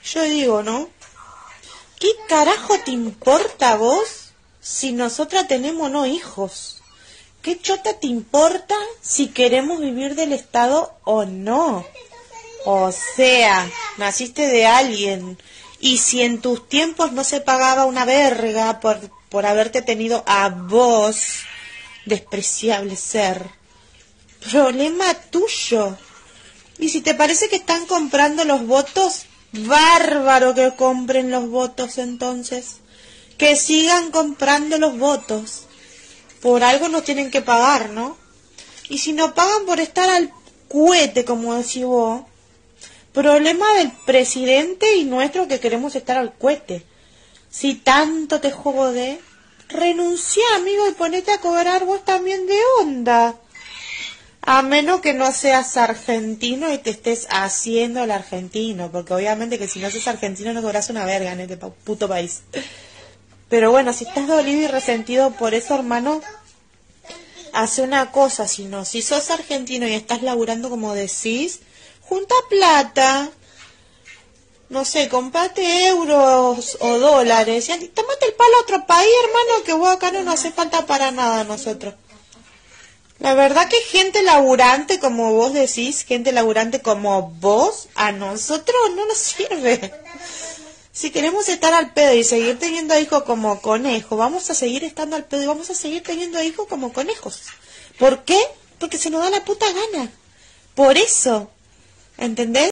Yo digo, ¿no? ¿Qué carajo te importa a vos si nosotras tenemos no hijos? ¿Qué chota te importa si queremos vivir del Estado o no? O sea, naciste de alguien. Y si en tus tiempos no se pagaba una verga por haberte tenido a vos, despreciable ser, problema tuyo. Y si te parece que están comprando los votos, bárbaro que compren los votos entonces. Que sigan comprando los votos. Por algo nos tienen que pagar, ¿no? Y si no pagan por estar al cuete, como decís vos, problema del presidente y nuestro que queremos estar al cuete. Si tanto te jode, renuncia, amigo, y ponete a cobrar vos también de onda. A menos que no seas argentino y te estés haciendo el argentino, porque obviamente que si no sos argentino no cobras una verga en este puto país. Pero bueno, si estás dolido y resentido por eso, hermano, hace una cosa, si sos argentino y estás laburando como decís, junta plata, no sé, comprate euros o dólares, y tomate el palo a otro país, hermano, que vos acá no nos hace falta para nada a nosotros. La verdad que gente laburante, como vos decís, gente laburante como vos, a nosotros no nos sirve. Si queremos estar al pedo y seguir teniendo hijos como conejos, vamos a seguir estando al pedo y vamos a seguir teniendo hijos como conejos. ¿Por qué? Porque se nos da la puta gana. Por eso. ¿Entendés?